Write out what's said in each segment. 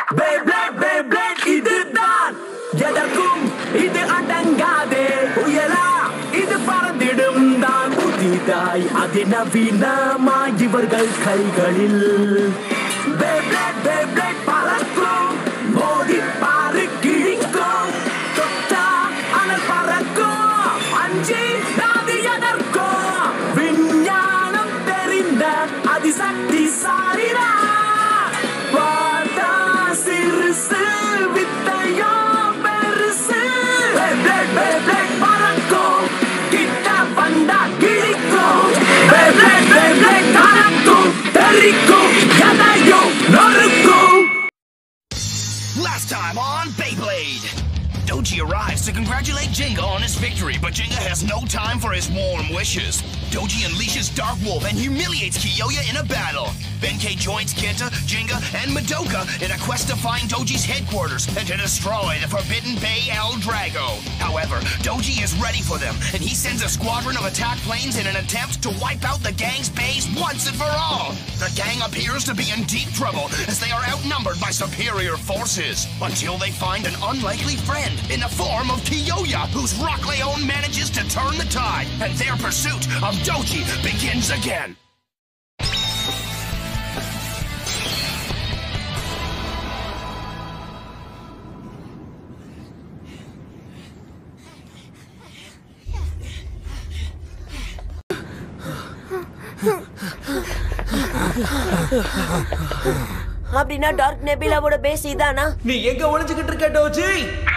Beyblade, Beyblade இதுதான் எதற்கும் இது அடங்காதே உயலா இது பறந்திடும் தான் புதிதாய் அதிநவீனமாய் இவர்கள் கைகளில் Beyblade, Beyblade பறக்கும் மோதி பாரு கிழிக்கும் தொட்டா அனல் பறக்கும் அஞ்சி நாதி எதற்கும் விஞ்ஞானம் தெரிந்த அதிசக்தி சாரினா சிறுசு வித்தையோ பெருசு Beyblade, Beyblade பறக்கும் கிட்ட வந்தா கிழிக்கும் Beyblade, Beyblade கலக்கும் தெரிக்கும் எதையும் நொறுக்கும். Last time on Beyblade, Doji arrives to congratulate Jinga on his victory, but Jinga has no time for his warm wishes. Doji unleashes Dark Wolf and humiliates Kiyoya in a battle. Benkei joins Kenta, Jinga, and Madoka in a quest to find Doji's headquarters and to destroy the Forbidden Bay El Drago. However, Doji is ready for them, and he sends a squadron of attack planes in an attempt to wipe out the gang's base once and for all. The gang appears to be in deep trouble as they are outnumbered by superior forces, until they find an unlikely friend in the form of Kiyoya, whose Rock Leone manages to turn the tide, and their pursuit of Doji begins again. அப்படினா dark நெபிலாவோட base இதானா? நீ எங்க ஒளிஞ்சிக்கிட்டு இருக்க doji?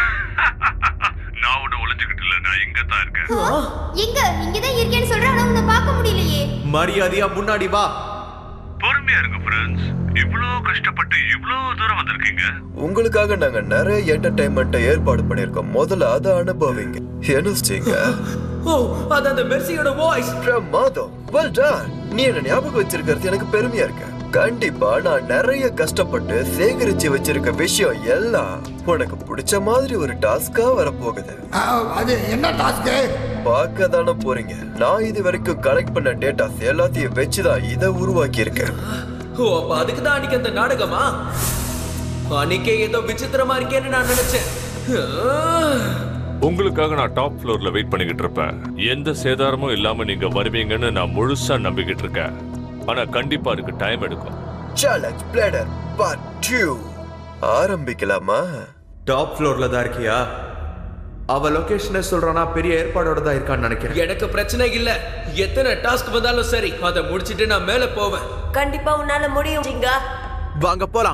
நான் ஒளிஞ்சிக்கிட்டு இல்ல, நான் இங்க தான் இருக்கேன். இங்க தான் இருக்கேன்னு சொல்ற, ஆனா உன்னை பார்க்க முடியலையே. மரியாதையா முன்னாடி வா. பொறுமையா இருங்க ஃப்ரெண்ட்ஸ். இவ்ளோ கஷ்டப்பட்டு இவ்ளோ தூரம் வந்திருக்கீங்க. உங்களுக்காக நாங்க நிறைய என்டர்டைன்மெண்ட் ஏற்பாடு பண்ணிருக்கோம். முதல்ல அத அனுபவிங்க. என்னஸ்டீங்க? ஓ, அது அந்த மெர்சியோட வாய்ஸ். பிரமாதம். Well done. நீ என்ன ஞாபகம் வச்சிருக்கிறது எனக்கு பெருமையா இருக்கு. கண்டிப்பா நான் நிறைய கஷ்டப்பட்டு சேகரிச்சு வச்சிருக்க விஷயம் எல்லாம் உனக்கு பிடிச்ச மாதிரி ஒரு டாஸ்கா வரப்போகுது. அது என்ன டாஸ்க்? பார்க்க தானே போறீங்க. நான் இது வரைக்கும் கலெக்ட் பண்ண டேட்டாஸ் எல்லாத்தையும் வச்சுதான் இதை உருவாக்கி இருக்கேன். ஓ, அப்ப அதுக்கு தான் அன்னைக்கு அந்த நாடகமா? அன்னைக்கே ஏதோ விசித்திரமா இருக்கேன்னு நான் நினைச்சேன். உங்களுக்காக நான் டாப் ஃப்ளோர்ல வெயிட் பண்ணிக்கிட்டு இருப்பேன். எந்த சேதாரமும் இல்லாம நீங்க வருவீங்கன்னு நான் முழுசா நம்பிக்கிட்டு இருக்கேன். ஆனா கண்டிப்பா அதுக்கு டைம் எடுக்கும். சேலஞ்ச் பிளேடர் பார்ட் 2 ஆரம்பிக்கலாமா? டாப் ஃப்ளோர்ல தான் இருக்கியா? அவ லொகேஷனை சொல்றானா பெரிய ஏற்பாடோட தான் இருக்கான்னு நினைக்கிறேன். எனக்கு பிரச்சனை இல்ல. எத்தனை டாஸ்க் வந்தாலும் சரி, அதை முடிச்சிட்டு நான் மேல போவேன். கண்டிப்பா உன்னால முடியும் ஜிங்கா. வாங்க போலாம்.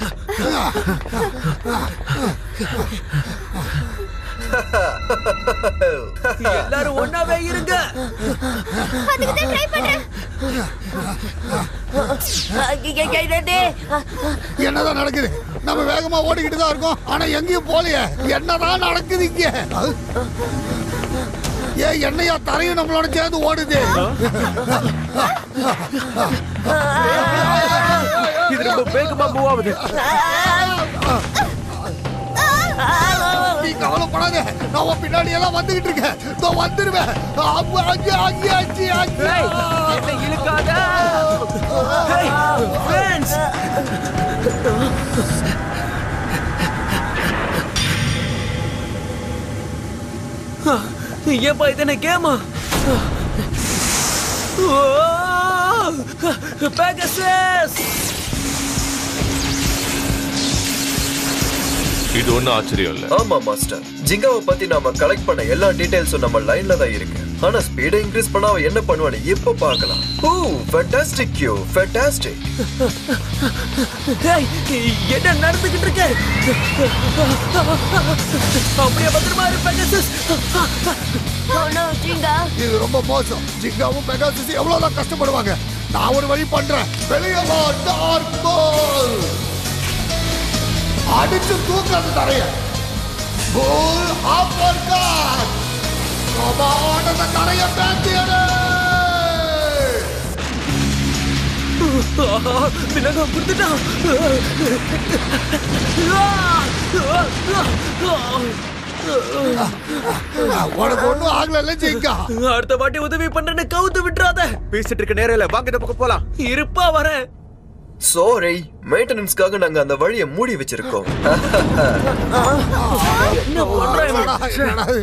எல்லாரும் ஒண்ணாவே இருங்க. அதுக்கு தான் ட்ரை பண்றேன். என்னதான் நடக்குது? நம்ம வேகமா ஓடிக்கிட்டு தான் இருக்கோம், ஆனா எங்கேயும் போலையே. என்னதான் நடக்குது இங்க? ஏன் என்னையா தரையும் நம்மளோட சேர்ந்து ஓடுது? இது ரொம்ப வேகமா மூவ் ஆகுது. நீ கவலைப்படாத, நான் பின்னாடி எல்லாம் வந்துகிட்டு இருக்கேன். நான் வந்துருவேன். இழுக்காத. ஏப்பா இது என்ன கேமா? பெகசஸ்! இது ஒன்னும் ஆச்சரியம் இல்ல. ஆமா மாஸ்டர். ஜிங்காவை பத்தி நாம கலெக்ட் பண்ண எல்லா டீடைல்ஸும் நம்ம லைன்ல தான் இருக்கு. ஆனா ஸ்பீடை இன்க்ரீஸ் பண்ணா அவன் என்ன பண்ணுவான்னு இப்ப பார்க்கலாம். Oh, fantastic you, fantastic. என்ன நடந்துகிட்டு இருக்கு? அப்படியே பத்திரமா இரு பெகசஸ். இது ரொம்ப மோசம். ஜிங்காவும் பெகாசஸ் எவ்வளவுதான் கஷ்டப்படுவாங்க. நான் ஒரு வழி பண்றேன். வெளியே வா டார்க் பால். அடிச்சு தூக்காது தரைய. கோல் அப்பர் காட். கமான், அந்த தரைய பேந்தியடே. விலக புடிச்சிட்டான். உனக்கு ஒண்ணும் ஆகல ஜிங்கா. அடுத்த வாட்டி உதவி பண்றேன்னு கவுத்து விட்டுறாத. பேசிட்டு இருக்க நேரம் இல்ல, வாங்க இந்த பக்கம் போலாம். இருப்பா வரேன். சாரி, மெயின்டெனன்ஸ்க்காக நாங்க அந்த வழியை மூடி வச்சிருக்கோம். என்ன பண்றாங்க?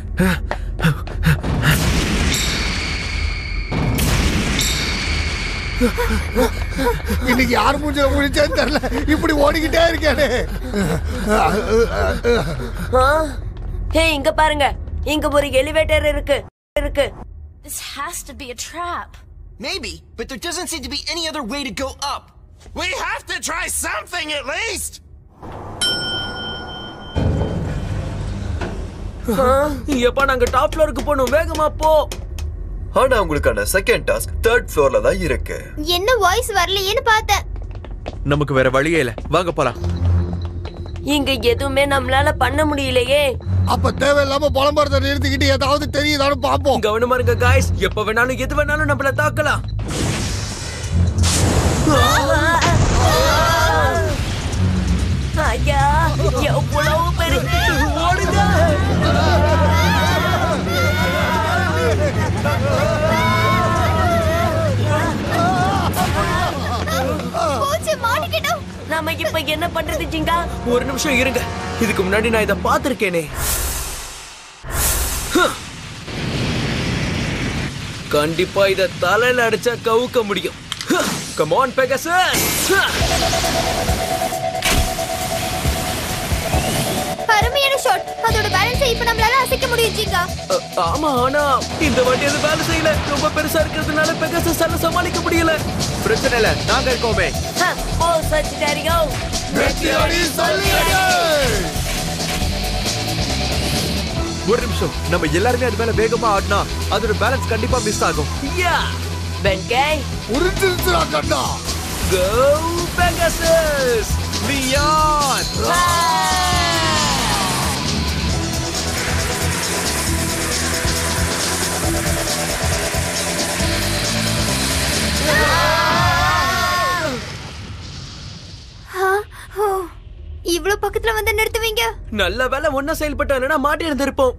இன்னைக்கு யார் மூஞ்சில முடிச்சேன்னு தெரியல, இப்படி ஓடிக்கிட்டே இருக்கானே. ஹே, இங்க பாருங்க, இங்க ஒரு எலிவேட்டர் இருக்கு. This has to be a trap. Maybe, but there doesn't seem to be any other way to go up. We have to try something at least! எப்பா நாங்க டாப் ஃப்ளோருக்கு போணும், வேகமா போ. ஆனா உங்களுக்கான செகண்ட் டாஸ்க் 3rd ஃப்ளோர்ல தான் இருக்கு. என்ன வாய்ஸ் வரலையேன்னு பார்த்தேன். நமக்கு வேற வழியே இல்ல, வாங்க போலாம். இங்க எதுவுமே நம்மளால பண்ண முடியலையே. அப்ப தேவையில்லாம புலம்புறத நிறுத்திக்கிட்டு ஏதாவது தெரியுதான்னு பாப்போம். கவனமா இருங்க காய்ஸ், எப்ப வேணாலும் எது வேணாலும் நம்மள தாக்கலாம். ஐயா, எவ்வளவு பெரிய ஓடுங்க. போச்சு, மாட்டிக்கிட்டோம். நாம இப்ப என்ன பண்றது ஜிங்கா? ஒரு நிமிஷம் இருங்க, இதுக்கு முன்னாடி நான் இத பாத்திருக்கேனே. கண்டிப்பா இத தலையில அடிச்சா கவுக்க முடியும். Come on Pegasus. அருமையான ஷாட். அதோட பேலன்ஸை இப்ப நம்மளால அசைக்க முடியும் ஜிங்கா. ஆமா, ஆனா இந்த வாட்டி அது வேலை செய்யல. ரொம்ப பெருசா இருக்கிறதுனால பெகசஸால சமாளிக்க முடியல. பிரச்சனை இல்ல, நாங்க இருக்கோமே. ஓ சச்சிடாரியோ, வெற்றியடி சொல்லியடி. ஒரு நிமிஷம், நம்ம எல்லாருமே அது மேல வேகமா ஆடினா அதோட பேலன்ஸ் கண்டிப்பா மிஸ் ஆகும். யா பென்கே, உருட்டிருச்சுடா கண்ணா. கோ பெகசஸ். லியான் இவ்வளவு பக்கத்துல வந்து நிறுத்துவீங்க? நல்ல வேலை ஒன்னா செயல்பட்டானா மாட்டி இருந்திருப்போம்.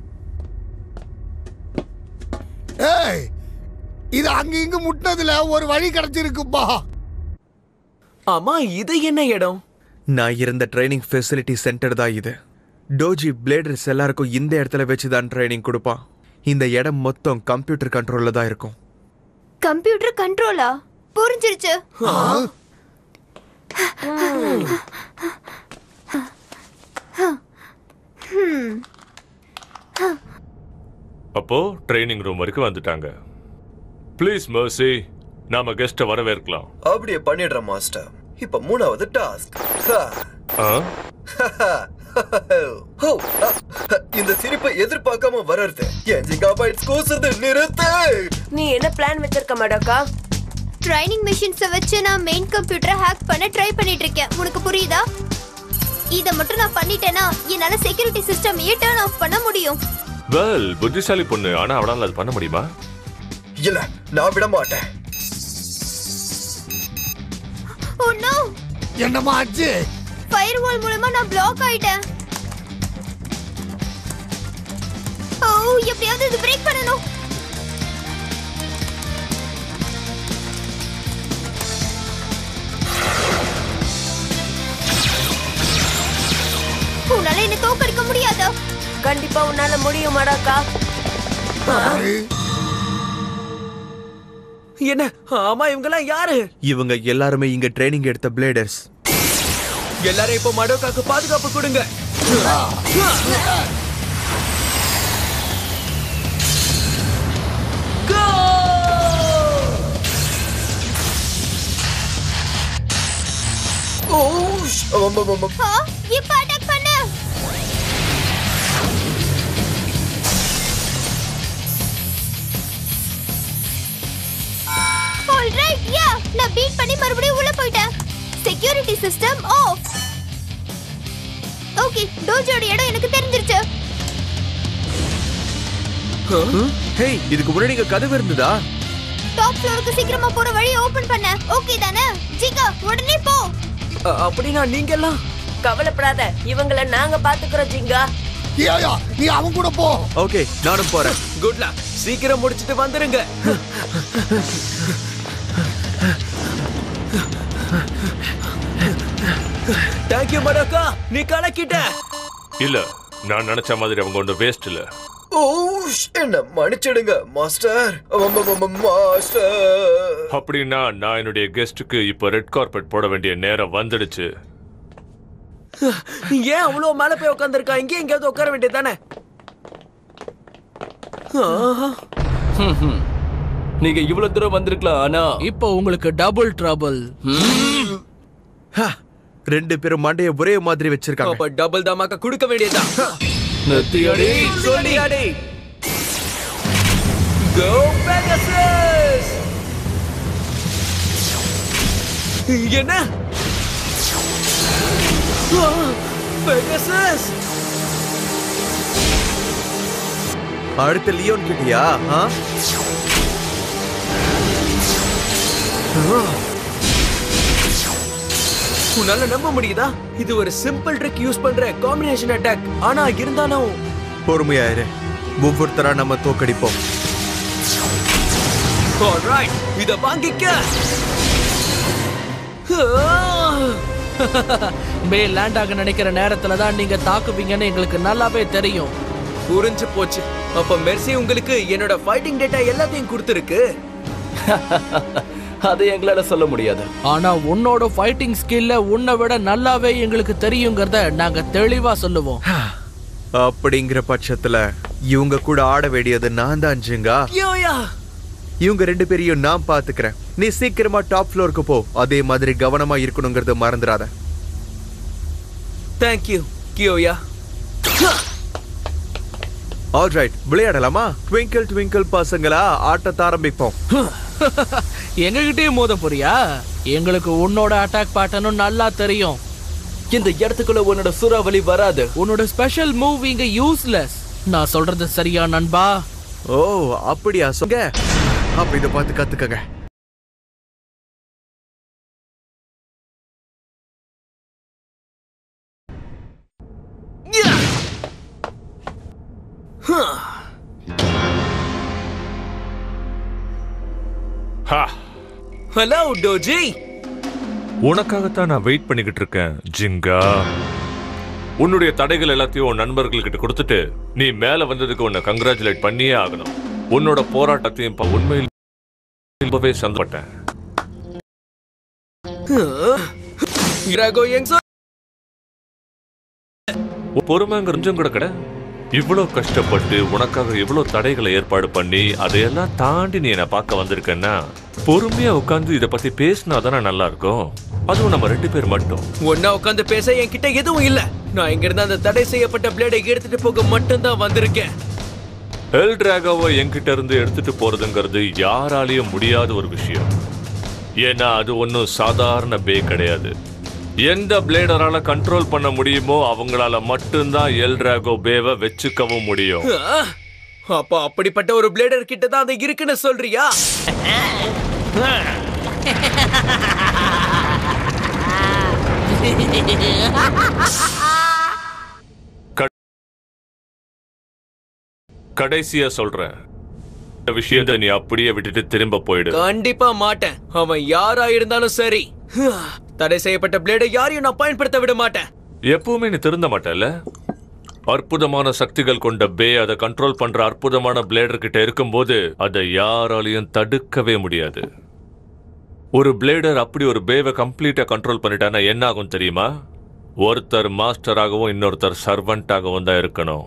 ஏய், இது அங்க இங்க முட்டினதுல ஒரு வழி கிடைச்சிருக்குப்பா. ஆமா, இது என்ன இடம்? நான் இருந்த ட்ரைனிங் ஃபெசிலிட்டி சென்டர் தான் இது. டோஜி பிளேடர்ஸ் எல்லாருக்கும் இந்த இடத்துல வச்சு தான் ட்ரைனிங் கொடுப்பான். இந்த இடம் மொத்தம் கம்ப்யூட்டர் கண்ட்ரோல்ல தான் இருக்கும். கம்ப்யூட்டர் கண்ட்ரோலா? புரிஞ்சிருச்சு. அப்போ ட்ரைனிங் ரூம் வரைக்கும் வந்துட்டாங்க. ப்ளீஸ் மர்சி, நாம கெஸ்ட வரவேற்கலாம். அப்படியே பண்ணிடுறேன் மாஸ்டர். இப்ப 3வது டாஸ்க். இந்த சிரிப்பை எதிர்பார்க்காம வர்றது என் ஜிகாபைட்ஸ் கூசுது நிறுத்து. நீ என்ன பிளான் வச்சிருக்க மாடக்கா? ட்ரைனிங் மெஷின்ஸை வச்சு நான் மெயின் கம்ப்யூட்டரை ஹேக் பண்ண ட்ரை பண்ணிட்டு இருக்கேன். உனக்கு புரியுதா? இதை மட்டும் நான் பண்ணிட்டேன்னா என்னால செக்யூரிட்டி சிஸ்டமையே டர்ன் ஆஃப் பண்ண முடியும். வெல், புத்திசாலி பொண்ணு. ஆனா அவளால அது பண்ண முடியுமா? இல்ல, நான் விட மாட்டேன். Oh no! என்னமா ஆச்சு? ஃபயர்வால் மூலமா நான் பிளாக் ஆயிட்டேன். ஓ, எப்படியாவது இது பிரேக் பண்ணணும். உன்னால என்ன தோக்கடிக்க முடியாதா? கண்டிப்பா உன்னால முடியும் மாடாக்கா. என்ன? ஆமா, இவங்கெல்லாம் யாரு? இவங்க எல்லாருமே இங்க ட்ரைனிங் எடுத்த பிளேடர்ஸ். எல்லாரும் இப்போ மடோக்காக்கு பாதுகாப்பு கொடுங்க. இப்ப அட்டாக் பண்ணு. ஆல்ரைட், யா, நான் பீட் பண்ணி மறுபடியும் உள்ள போயிட்டேன். Security system off. ஓகே, டோஜோட இடம் எனக்கு தெரிஞ்சிருச்சு. ஹேய், இதுக்கு முன்னாடி இங்க கதவு இருந்ததா? டாப் ஃப்ளோருக்கு சீக்கிரமா போற வழி ஓபன் பண்ண. ஓகே தானே? ஜிகா, உடனே போ. அப்படினா நீங்க எல்லாம் கவலைப்படாத, இவங்கள நாங்க பாத்துக்கிறோம் ஜிங்கா. ஏயா, நீ அவன் கூட போ. ஓகே, நானும் போறேன். Good luck. சீக்கிரம் முடிச்சிட்டு வந்துருங்க. தேங்க்யூ மடோக்கா, நீ கலக்கிட்ட. இல்ல, நான் நினைச்ச மாதிரி அவங்க ஒன்றும் வேஸ்ட் இல்ல. ஓ, என்ன மன்னிச்சிடுங்க மாஸ்டர். மாஸ்டர், அப்படின்னா நான் என்னுடைய கெஸ்டுக்கு இப்ப ரெட் கார்பெட் போட வேண்டிய நேரம் வந்துடுச்சு. ஏன் அவ்வளவு மேல போய் உட்கார்ந்திருக்கா? இங்கே எங்கேயாவது உட்கார வேண்டியதானே? நீங்க இவ்வளவு தூரம் வந்திருக்கலாம், ஆனா இப்போ உங்களுக்கு டபுள் ட்ரபிள். ரெண்டு பேரும் மண்டைய ஒரே மாதிரி வச்சிருக்காங்க. அப்ப டபுள் தமாக்கா கொடுக்க வேண்டியதுதான். நத்தியடி சொல்லியாடி. Go Pegasus! என்ன? Pegasus! அடுத்த லியோன் கிட்டியா? உன்னால நம்ப முடியுதா? இது ஒரு சிம்பிள் ட்ரிக் யூஸ் பண்ற காம்பினேஷன் அட்டாக். ஆனா இருந்தாலும் பொறுமையாயிரு, ஒவ்வொருத்தரா நம்ம தோக்கடிப்போம். ஆல்ரைட், இத வாங்கிக்க. பே லேண்ட் ஆக நினைக்கிற நேரத்துல தான் நீங்க தாக்குவீங்கன்னு எங்களுக்கு நல்லாவே தெரியும். புரிஞ்சு போச்சு. அப்ப மெர்சி உங்களுக்கு என்னோட ஃபைட்டிங் டேட்டா எல்லாத்தையும் கொடுத்திருக்கு. அதை எங்களால சொல்ல முடியாது. ஆனா உன்னோட ஃபைட்டிங் ஸ்கில்ல உன்னை விட நல்லாவே எங்களுக்கு தெரியுங்கிறத நாங்க தெளிவா சொல்லுவோம். அப்படிங்கிற பட்சத்துல இவங்க கூட ஆட வேண்டியது நான் தான் ஜிங்கா. இவங்க ரெண்டு பேரையும் நான் பாத்துக்கிறேன். நீ சீக்கிரமா டாப் ஃப்ளோருக்கு போ. அதே மாதிரி கவனமா இருக்கணுங்கிறத மறந்துடாத. Thank you Kyoya. ஆல்ரைட், விளையாடலாமா? ட்விங்கிள் ட்விங்கிள் பசங்களா, ஆட்டத்தை ஆரம்பிப்போம். எங்ககிட்டயும் மோத போறியா? எங்களுக்கு உன்னோட அட்டாக் பேட்டர்னும் நல்லா தெரியும். இந்த இடத்துக்குள்ள உன்னோட சூறாவளி வராது. உன்னோட ஸ்பெஷல் மூவ் இங்க யூஸ்லெஸ். நான் சொல்றது சரியா நண்பா? ஓ அப்படியா? சொல்லுங்க. அப்ப இத பார்த்து கத்துக்கங்க. Hello doji. உனக்காகத்தான் நான் வெயிட் பண்ணிக்கிட்டு இருக்கேன் ஜிங்கா. உன்னுடைய தடைகள் எல்லாத்தையும் உன் நண்பர்கள் கிட்ட கொடுத்துட்டு நீ மேல வந்ததுக்கு உன்னை கங்க்ராச்சுலேட் பண்ணியே ஆகணும். உன்னோட போராட்டத்தையும் உண்மையில் ரொம்பவே சந்தோஷப்பட்டேன். பொறுமைங்க கொஞ்சம் கூட கடை. இவ்வளவு கஷ்டப்பட்டு உனக்காக இவ்வளவு தடைகளை ஏற்பாடு பண்ணி அதையெல்லாம் தாண்டி நீ என்ன பார்க்க வந்திருக்கன்னா பொறுமையா உட்காந்து இத பத்தி பேசினாதானே நல்லா இருக்கும். அதுவும் நம்ம ரெண்டு பேர் மட்டும் ஒன்னா உட்காந்து பேச என்கிட்ட எதுவும் இல்ல. நான் இங்க இருந்து அந்த தடை செய்யப்பட்ட பிளேடை எடுத்துட்டு போக மட்டும் தான் வந்திருக்கேன். எல் டிராகோவை என்கிட்ட இருந்து எடுத்துட்டு போறதுங்கிறது யாராலையும் முடியாத ஒரு விஷயம். ஏன்னா அது ஒன்னும் சாதாரண பே கிடையாது. எந்த பிளேடரால கண்ட்ரோல் பண்ண முடியுமோ அவங்களால மட்டும்தான் எல் டிராகோ பேவை வச்சுக்கவும் முடியும். அப்ப அப்படிப்பட்ட ஒரு பிளேடர் கிட்ட தான் அது இருக்குன்னு சொல்றியா? கடைசியா சொல்றேன், இந்த விஷயத்தை நீ அப்படியே விட்டுட்டு திரும்ப போயிடு. கண்டிப்பா மாட்டேன். அவன் யாரா இருந்தாலும் சரி, தடை செய்யப்பட்ட பிளேடை யாரையும் நான் பயன்படுத்த விட மாட்டேன். எப்பவுமே நீ திருந்த மாட்டல. அற்புதமான சக்திகள் கொண்ட பே அதை கண்ட்ரோல் பண்ற அற்புதமான பிளேடர் கிட்ட இருக்கும்போது அதை யாராலையும் தடுக்கவே முடியாது. ஒரு பிளேடர் அப்படி ஒரு பேவை கம்ப்ளீட்டா கண்ட்ரோல் பண்ணிட்டானா என்ன ஆகும் தெரியுமா? ஒருத்தர் மாஸ்டராகவும் இன்னொருத்தர் சர்வெண்டாகவும் தான் இருக்கணும்.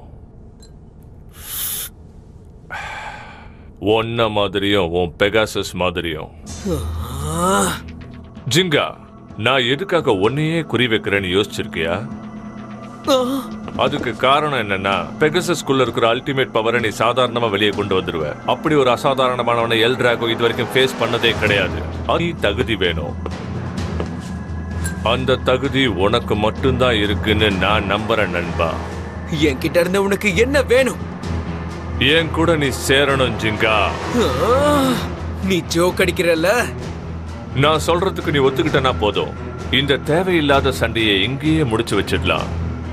ஒன்ன மாதிரியும் உன் பெகாசஸ் மாதிரியும். ஜிங்கா, நான் எதுக்காக ஒன்னையே குறி வைக்கிறேன்னு யோசிச்சிருக்கியா? அதுக்கு காரணம் என்னன்னா, பெகாசஸ்குள்ள இருக்கிற அல்டிமேட் பவரை நீ சாதாரணமா வெளியே கொண்டு வந்துருவ. அப்படி ஒரு அசாதாரணமானவனை எல் டிராகோ இது வரைக்கும் ஃபேஸ் பண்ணதே கிடையாது. அது தகுதி வேணும். அந்த தகுதி உனக்கு மட்டும்தான் இருக்குன்னு நான் நம்புறேன் நண்பா. என்கிட்ட இருந்து உனக்கு என்ன வேணும்? என் கூட நீ சேரணும் ஜிங்கா. நீ ஜோக் அடிக்கிறல்ல? நான் சொல்றதுக்கு நீ ஒத்துக்கிட்டனா போதும். இந்த தேவையில்லாத சண்டையை இங்கேயே முடிச்சு வச்சிடலாம்.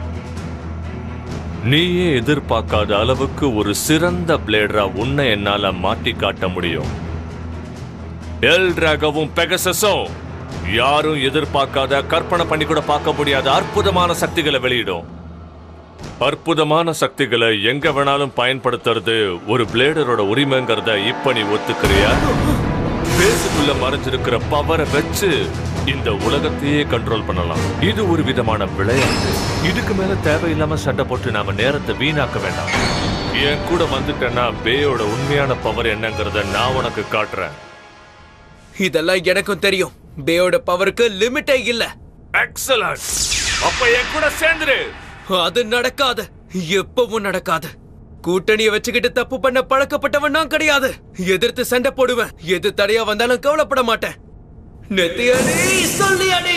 நீயே எதிர்பார்க்காத அளவுக்கு ஒரு சிறந்த பிளேடரா உன்னை என்னால மாட்டி காட்ட முடியும். எல் டிராகோவும் பெகாசஸும் யாரும் எதிர்பார்க்காத, கற்பனை பண்ணி கூட பார்க்க முடியாத அற்புதமான சக்திகளை வெளியிடும். அற்புதமான சக்திகளை எங்க வேணாலும் பயன்படுத்துறது ஒரு பிளேடரோட உரிமைங்கிறத இப்ப நீ ஒத்துக்கிறியா? பேசுக்குள்ள மறைஞ்சிருக்கிற பவரை வச்சு இந்த உலகத்தையே கண்ட்ரோல் பண்ணலாம். இது ஒரு விதமான விளையாட்டு. இதுக்கு மேல தேவையில்லாம சண்டை போட்டு நாம நேரத்தை வீணாக்க வேண்டாம். என் கூட வந்துட்டேன்னா பேயோட உண்மையான பவர் என்னங்கறத நான் உனக்கு காட்டுறேன். இதெல்லாம் எனக்கும் தெரியும். பேயோட பவருக்கு லிமிட்டே இல்ல. எக்ஸலன்ட். அப்ப என் கூட சேர்ந்துரு. அது நடக்காது, எப்பவும் நடக்காது. கூட்டணியை வச்சுக்கிட்டு தப்பு பண்ண பழக்கப்பட்டவன் நான் கிடையாது. எதிர்த்து சண்டை போடுவேன். எது தடையா வந்தாலும் கவலைப்பட மாட்டேன். நெத்தியடி சொல்லியடி.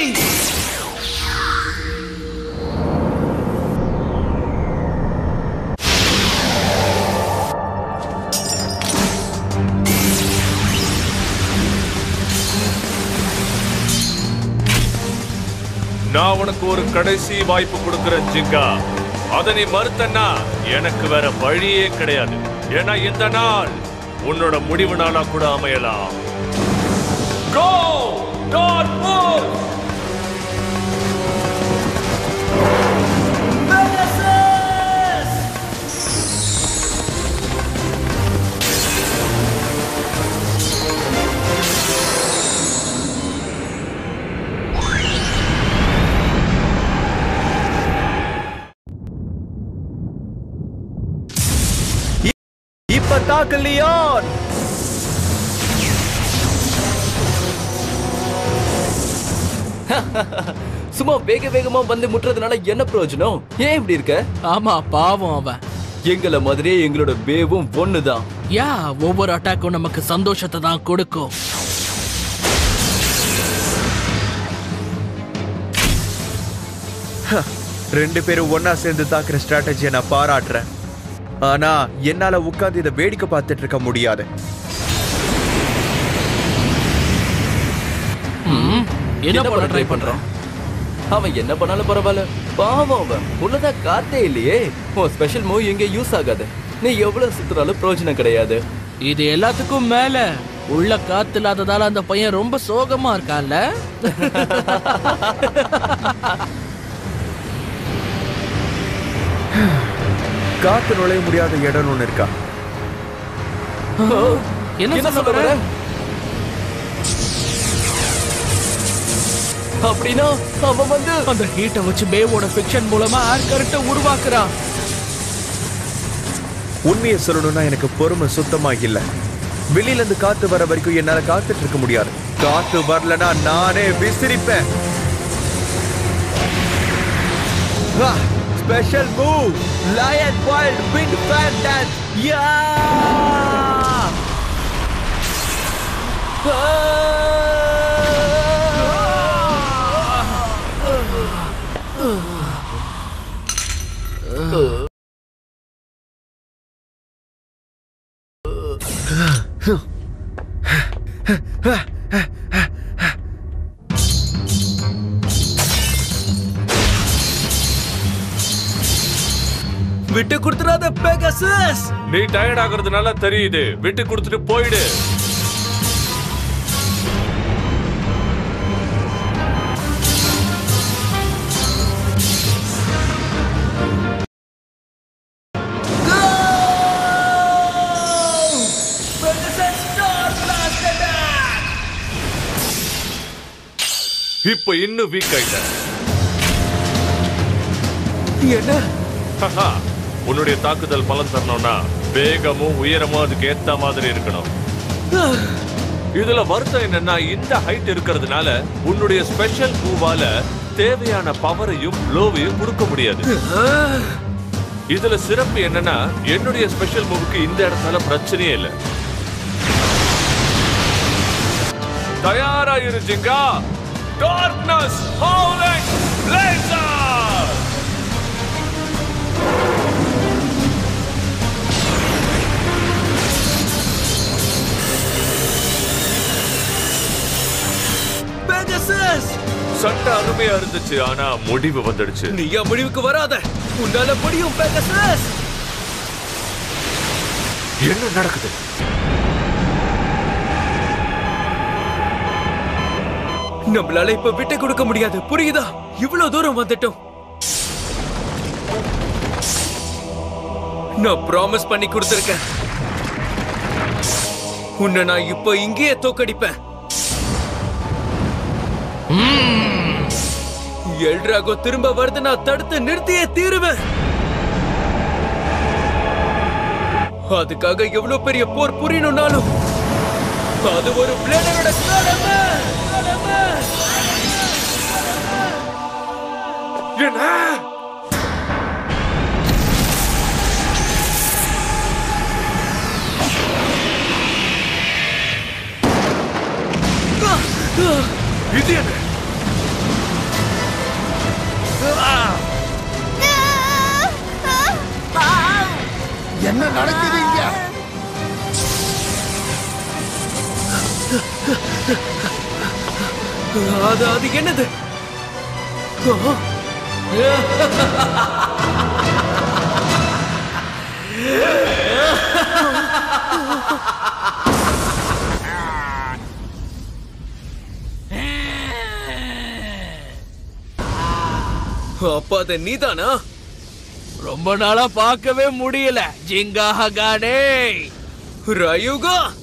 நான் உனக்கு ஒரு கடைசி வாய்ப்பு கொடுக்கிறேன் ஜிங்கா. அதை நீ மறுத்தன்னா எனக்கு வேற வழியே கிடையாது. ஏன்னா இந்த நாள் உன்னோட முடிவு நாளா கூட அமையலாம். Go! Don't move! இப்ப தாக்கு லியோன். சும்மா வேக வேகமா வந்து முட்டுறதுனால என்ன பிரயோஜனம்? ஏன் இப்படி இருக்க? ஆமா, பாவம் அவன். எங்கள மாதிரியே எங்களோட வேவும் ஒண்ணுதான். யா, ஒவ்வொரு அட்டாக்கும் நமக்கு சந்தோஷத்தை தான் கொடுக்கும். ரெண்டு பேரும் ஒன்னா சேர்ந்து தாக்குற ஸ்ட்ராட்டஜியை நான் பாராட்டுறேன். ஆனா என்னால உட்கார்ந்து இதை வேடிக்கை பார்த்துட்டு இருக்க முடியாது. என்ன பண்ண ட்ரை பண்றான்? அவன் என்ன பண்ணாலும் பரவாயில்ல. பாவம் அவன். உள்ளதா காத்தே இல்லையே. உன் ஸ்பெஷல் மூவ் எங்க யூஸ் ஆகாது. நீ எவ்வளவு சுத்துறாலும் பிரயோஜனம் கிடையாது. இது எல்லாத்துக்கும் மேல உள்ள காத்து இல்லாததால அந்த பையன் ரொம்ப சோகமா இருக்கான்ல. காத்து நுழைய முடியாத இடம் ஒண்ணு இருக்கா? என்ன சொல்ல வர? அப்படின்னா அவன் வந்து அந்த ஹீட்டை வச்சு பேவோட ஃபிக்ஷன் மூலமா ஏர் கரண்ட்டை உருவாக்குறான். உண்மையை சொல்லணும்னா எனக்கு பொறுமை சுத்தமா இல்ல. வெளியில இருந்து காத்து வர வரைக்கும் என்னால காத்துட்டு இருக்க முடியாது. காத்து வரலனா நானே விசிறிப்பேன். Special move, lion wild wind fan dance. Yeah! விட்டு கொடுத்துறாத பெகசஸ். நீ டயர்ட் ஆகுறதுனால தெரியுது. விட்டு கொடுத்துட்டு போயிடு. இப்ப இன்னும் வீக் ஆயிட்ட. என்ன? உன்னுடைய தாக்குதல் பலன் தரணும்னா வேகமும் உயரமும் அதுக்கு ஏத்த மாதிரி இருக்கணும். இதுல வருத்தம் என்னன்னா இந்த ஹைட் இருக்கிறதுனால உன்னுடைய ஸ்பெஷல் மூவால தேவையான பவரையும் ப்ளோவையும் கொடுக்க முடியாது. இதுல சிறப்பு என்னன்னா என்னுடைய ஸ்பெஷல் மூவுக்கு இந்த இடத்துல பிரச்சனையே இல்லை. தயாரா இருந்துங்க. Darkness howling laser. சட்ட அருமையா இருந்துச்சு. ஆனா முடிவு வந்துடுச்சு. நீயா முடிவுக்கு வராத. உன்னால முடியும் பெகசஸ். என்ன நடக்குது? நம்மளால இப்ப விட்டு கொடுக்க முடியாது, புரியுதா? இவ்வளவு தூரம் வந்துட்டோம். நான் ப்ராமிஸ் பண்ணி கொடுத்திருக்கேன், உன்னை நான் இப்ப இங்கேயே தோக்கடிப்பேன். எல்ட்ராகோ திரும்ப வருது, நான் தடுத்து நிறுத்தியே தீருவேன். அதுக்காக எவ்வளவு பெரிய போர் புரியணும்னாலும் அது ஒரு பிளேடரோட கடமை. என்ன? இது என்ன? என்ன நடக்குது இங்க? அது என்னது? அப்பா அது நீதானா? ரொம்ப நாளா பார்க்கவே முடியல ஜிங்கா ஹகானே. ரயுகா